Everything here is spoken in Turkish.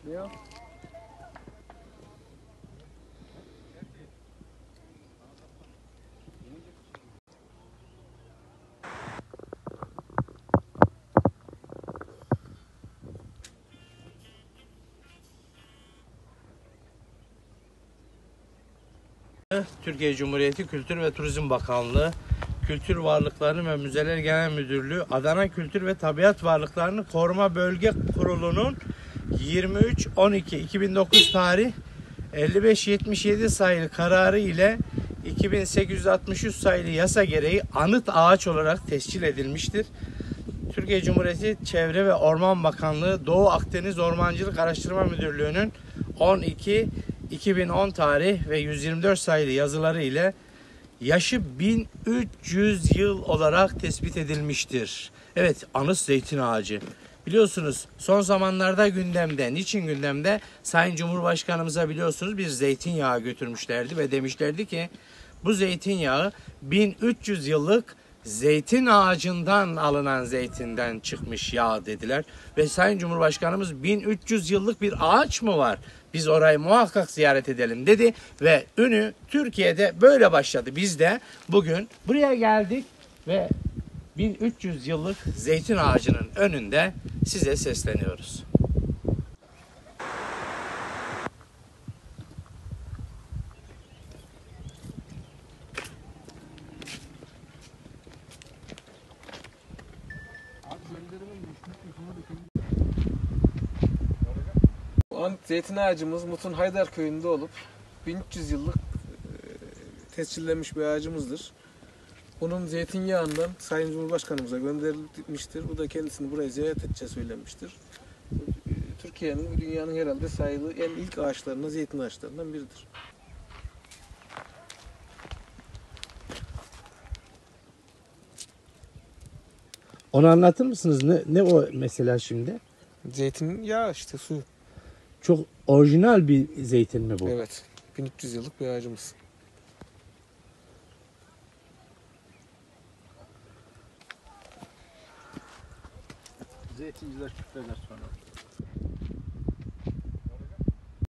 Ne o? Türkiye Cumhuriyeti Kültür ve Turizm Bakanlığı, Kültür Varlıkları ve Müzeler Genel Müdürlüğü, Adana Kültür ve Tabiat Varlıklarını Koruma Bölge Kurulu'nun 23.12.2009 tarih 5577 sayılı kararı ile 2863 sayılı yasa gereği anıt ağaç olarak tescil edilmiştir. Türkiye Cumhuriyeti Çevre ve Orman Bakanlığı Doğu Akdeniz Ormancılık Araştırma Müdürlüğü'nün 12.2010 tarih ve 124 sayılı yazıları ile yaşı 1300 yıl olarak tespit edilmiştir. Evet, anıt zeytin ağacı. Biliyorsunuz son zamanlarda gündemde, niçin gündemde? Sayın Cumhurbaşkanımıza biliyorsunuz bir zeytinyağı götürmüşlerdi ve demişlerdi ki bu zeytinyağı 1300 yıllık zeytin ağacından alınan zeytinden çıkmış yağ dediler. Ve Sayın Cumhurbaşkanımız 1300 yıllık bir ağaç mı var? Biz orayı muhakkak ziyaret edelim dedi ve ünü Türkiye'de böyle başladı. Biz de bugün buraya geldik ve 1300 yıllık zeytin ağacının önünde size sesleniyoruz. Zeytin ağacımız Mutun Haydar köyünde olup 1300 yıllık tescillenmiş bir ağacımızdır. Bunun zeytinyağından Sayın Cumhurbaşkanımıza gönderilmiştir. Bu da kendisini buraya ziyaret edeceği söylenmiştir. Türkiye'nin ve dünyanın herhalde sayılı en ilk ağaçlarından, zeytin ağaçlarından biridir. Onu anlatır mısınız? Ne o mesela şimdi? Zeytinyağı işte su. Çok orijinal bir zeytin mi bu? Evet. 1300 yıllık bir ağacımız. Zeytinciler küfreder sonra.